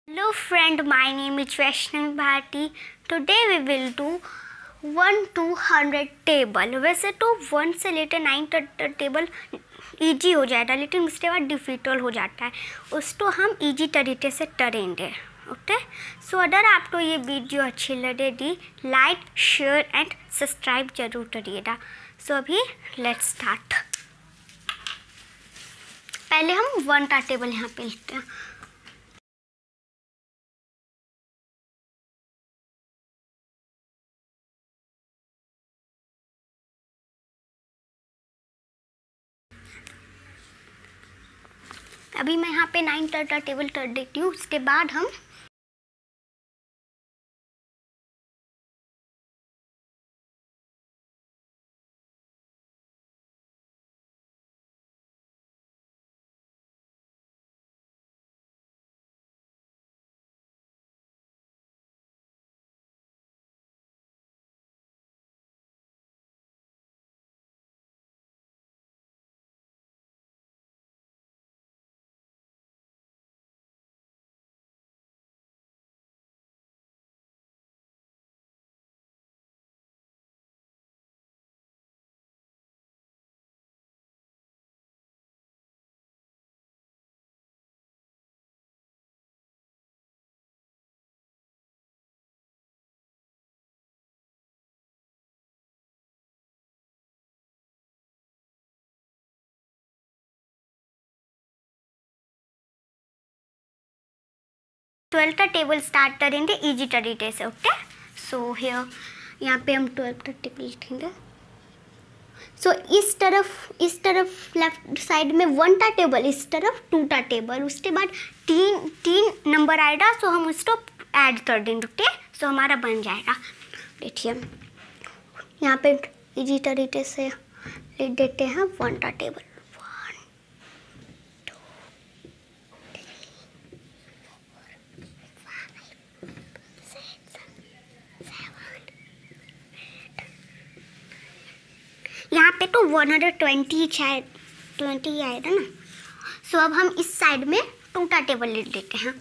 Hello friend, my name is Vaishnavi Bharti. Today we will do 1 to 100 table. वैसे तो 1 से लेकर 9 तक टेबल ईजी हो जाता है, लेकिन उसके बाद डिफ़िकल्ट हो जाता है. उसको हम ईजी तरीके से करेंगे. ओके, सो अगर आपको ये वीडियो अच्छी लगेगी, लाइक शेयर एंड सब्सक्राइब जरूर करिएगा. सो अभी लेट्स स्टार्ट. पहले हम 1 का टेबल यहाँ पे लिखते हैं. अभी मैं यहाँ पे 9 का टेबल कर देती हूँ. उसके बाद हम ट्वेल्व का टेबल स्टार्ट करेंगे इजी तरीके से. ओके, सो हियर यहाँ पे हम 12 का टेबल लिखेंगे. सो इस तरफ लेफ्ट साइड में 1 का टेबल, इस तरफ 2 का टेबल. उसके बाद तीन नंबर आएगा, सो हम उसको ऐड कर देंगे. ओके, सो हमारा बन जाएगा. देखिए यहाँ पे इजी तरीके से लिख देते हैं 1 का टेबल. यहाँ पे तो 120 शायद 20 आएगा ना. सो अब हम इस साइड में 2 का टेबल लिख देते हैं.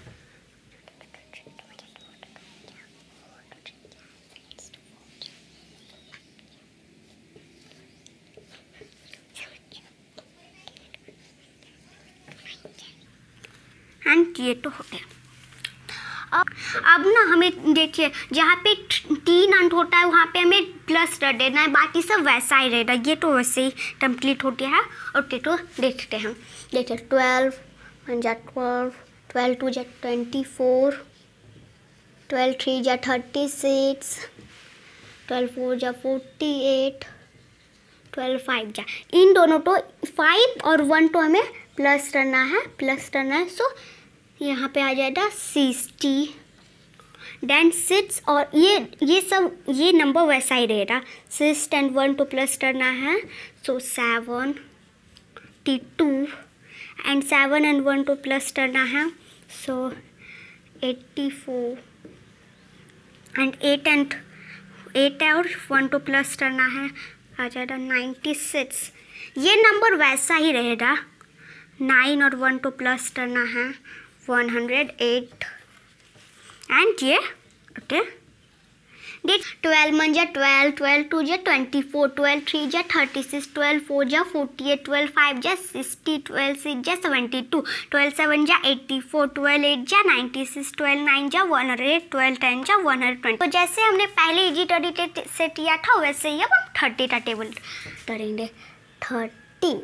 एंड ये तो हो गया. अब ना हमें देखिए जहाँ पे 3 अंक होता है वहाँ पे हमें प्लस कर देना है, बाकी सब वैसा ही रहेगा. ये तो वैसे ही कंप्लीट हो गया है. और तो देखते हैं. देखिए 12 1 जा 12, 12 2 जा 24, 12 3 जा 36, 12 4 जा 48, 12 5 जा. इन दोनों तो 5 और 1 तो हमें प्लस करना है. सो यहाँ पे आ जाएगा 60. देन 6 और ये नंबर वैसा ही रहेगा. 6 एंड 1 तो प्लस करना है. सो 72 एंड 7 एंड 1 तो प्लस करना है. सो 84 एंड 8 और 1 तो प्लस करना है. आ जाएगा 96. ये नंबर वैसा ही रहेगा. 9 और 1 तो प्लस करना है. 108 एंड ये ओके. देख 12 1 जा 12, 12 2 जा 24, 12 3 जा 36, 12 4 जा 48, 12 5 जा 60, 12 6 जा 72, 12 7 जा 84, 12 8 जा 96, 12 9 जा 100, 12 10 जा 120. तो जैसे हमने पहले इजी तरीके से किया था वैसे ही अब हम 30 का टेबल करेंगे. 30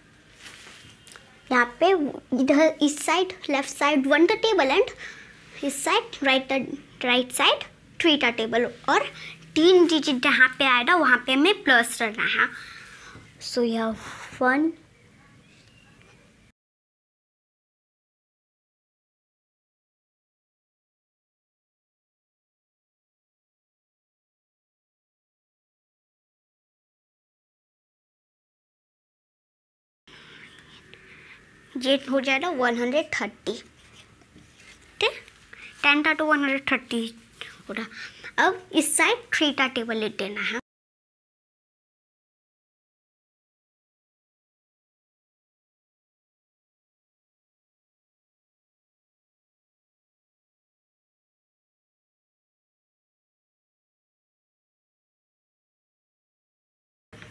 यहाँ पे इधर इस साइड लेफ्ट साइड 1 का टेबल एंड इस साइड राइट साइड 3 का टेबल. और 3 डिजिट जहाँ पे आएगा वहाँ पे हमें प्लस करना है. सो यह 1 ये हो जाएगा 130. ठीक, 10 का तो 130 हो रहा. अब इस साइड 3 का टेबल ले देना है.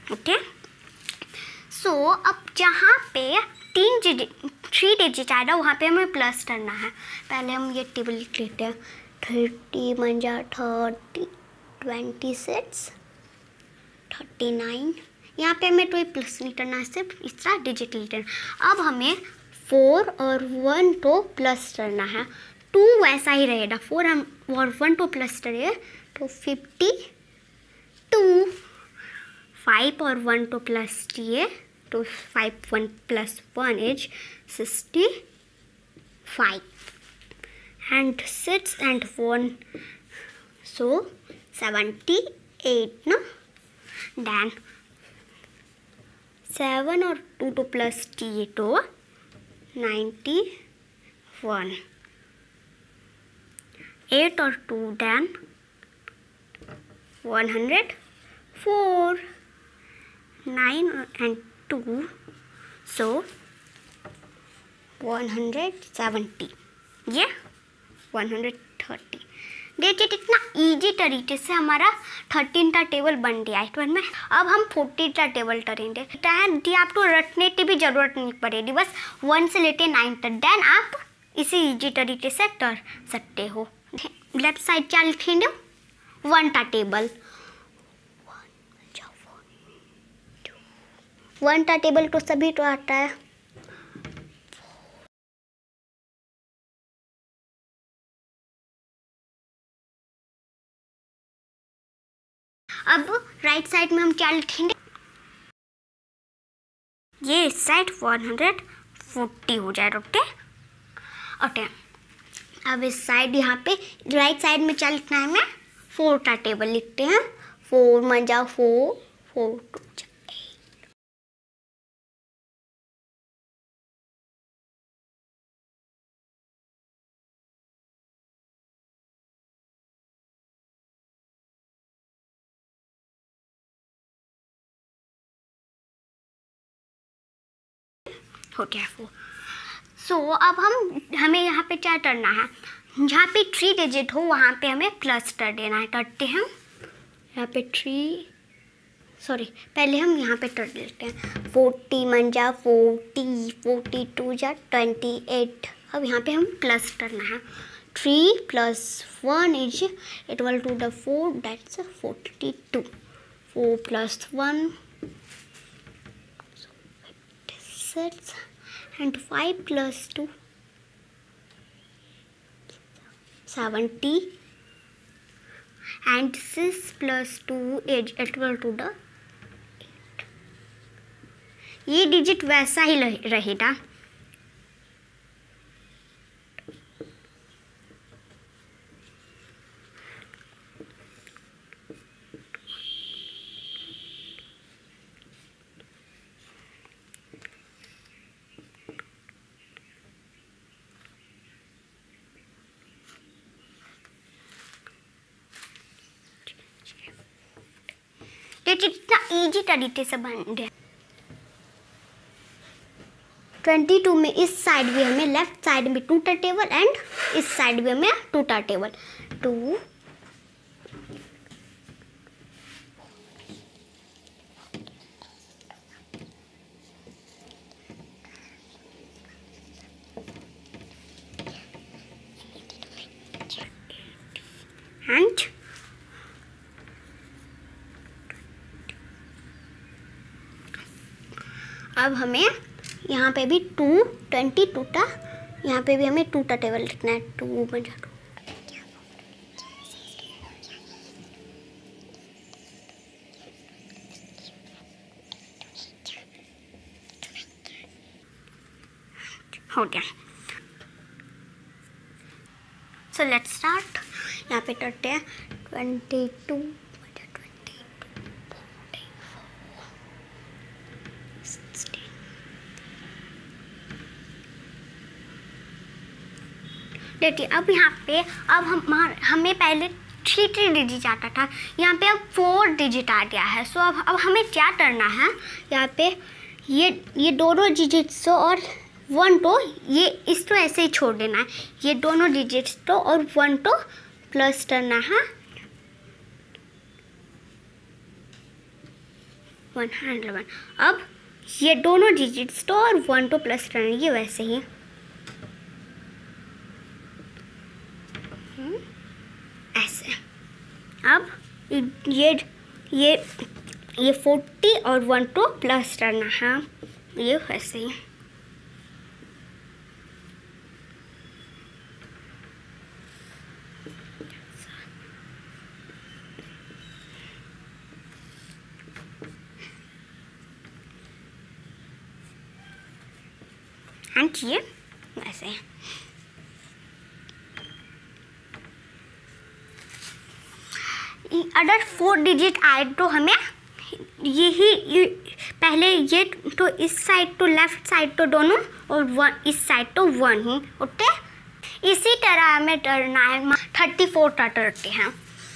ओके। सो अब जहाँ पे 3 डिजिट आएगा वहाँ पे हमें प्लस करना है। पहले हम ये टेबल लिख लेते हैं। 30 मंजा 30, 26, 39। यहाँ पे हमें कोई प्लस नहीं करना है, सिर्फ इस तरह डिजिट लिखना है। अब हमें 4 और 1 तो प्लस करना है। 2 वैसा ही रहेगा, 4 हम और 1 तो प्लस करें तो 52। 5 और 1 तो प्लस किए तो 5 1 plus 1 is 65 and 6 and 1 so 78 ना। then 7 और 2 तो प्लस किए तो 91। 8 और 2 then 104। 9 and 2 so 170। ये 130। देखिए कितना इजी तरीके से हमारा 13 का टेबल बन गया है में। अब हम 14 का टेबल करेंगे। डी आपको रटने की भी ज़रूरत नहीं पड़ेगी, बस 1 से लेके 9 तक। देन आप इसी इजी तरीके से कर सकते हो। लेफ्ट साइड क्या लिखेंगे? 1 का टेबल। 1 का टेबल तो सभी तो आता है। अब राइट साइड में हम क्या लिखेंगे? ये इस साइड 140 हो जाए। Okay okay. अब इस साइड यहाँ पे राइट साइड में क्या लिखना है? हमें 4 का टेबल लिखते हैं। 4 मंजा 4, 4 2 8। हो गया 4। सो अब हमें यहाँ पे क्या करना है? जहाँ पे 3 डिजिट हो वहाँ पे हमें प्लस कर देना है। करते हैं यहाँ पे 3, सॉरी पहले हम यहाँ पे कर देते हैं। 40 मंजा 40, 42 जा 28। अब यहाँ पे हम प्लस करना है। 3 + 1 is equal to the 4, that's 42। 4 + 1 56 and 5 + 2 70 and 6 + 2 is equal to the 8। ये डिजिट वैसा ही रहेगा। देखिए कितना इजी तरीके से बन गया। 22 में इस साइड भी हमें लेफ्ट साइड में 2 का टेबल एंड इस साइड भी हमें 2 का टेबल। 2 एंड अब हमें यहाँ पे भी 22 का, यहाँ पे भी हमें 2 का टेबल लिखना है। 2 बजा 2। हो गया। So let's start. यहाँ पे करते हैं 22 देखिए अब यहाँ पे अब हमें पहले 3 डिजिट आता था, यहाँ पे अब 4 डिजिट आ गया है। सो अब हमें क्या करना है? यहाँ पे ये दोनों डिजिट्स और 1 तो ये इसको ऐसे ही छोड़ देना है। ये दोनों डिजिट्स तो और 1 तो प्लस करना है। 111। अब ये दोनों डिजिट्स तो और 1 2 प्लस करना, ये वैसे ही ऐसे। अब ये 40 और 1 2 प्लस करना है, ये वैसे ही। एंड ये वैसे। अगर 4 डिजिट आए तो हमें यही पहले ये तो इस साइड तो लेफ्ट साइड तो दोनों और इस साइड तो 1 ही उठे। इसी तरह हमें करना है 34 का करते हैं।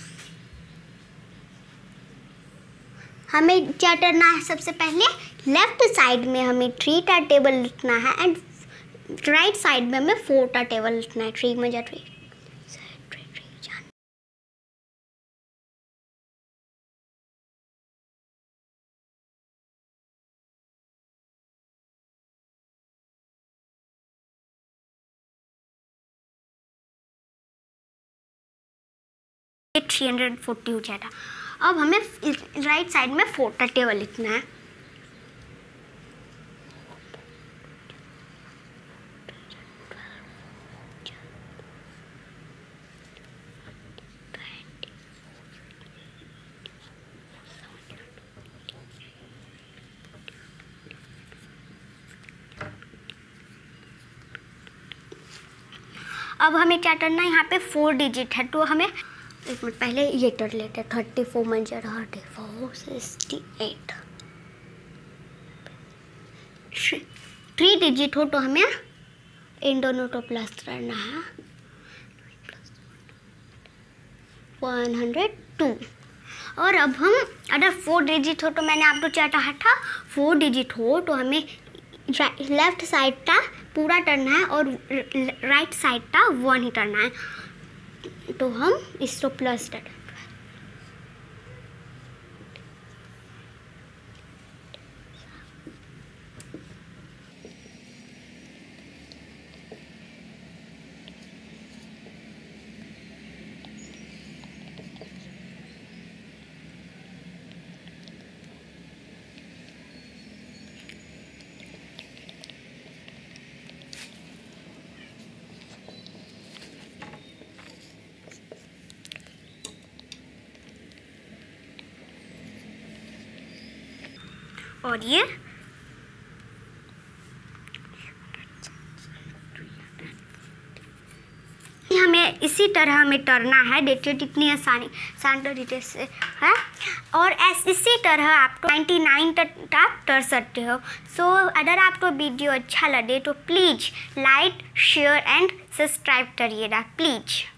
हमें क्या करना है, सबसे पहले लेफ्ट साइड में हमें 3 का टेबल लिखना है एंड राइट साइड में हमें 4 का टेबल लिखना है। 3 में जा 3 340 हो जाएगा। अब हमें राइट साइड में 4 का टेबल लिखना है। अब हमें क्या करना है, यहाँ पे 4 डिजिट है तो हमें एक मिनट पहले ये कर लेते हैं। 34 में 34 68। 3 डिजिट हो तो हमें इन दोनों को प्लस करना है। 102। और अब हम अगर 4 डिजिट हो तो मैंने आपको क्या कहा था, 4 डिजिट हो तो हमें लेफ्ट साइड का पूरा करना है और राइट साइड का 1 ही करना है। तो हम इसको प्लस कर। और ये हमें इसी तरह हमें करना है। देखिए कितनी आसान तरीके से है। और इसी तरह आपको 99 तक आप कर सकते हो। सो अगर आपको वीडियो अच्छा लगे तो please like share and subscribe करिएगा प्लीज़।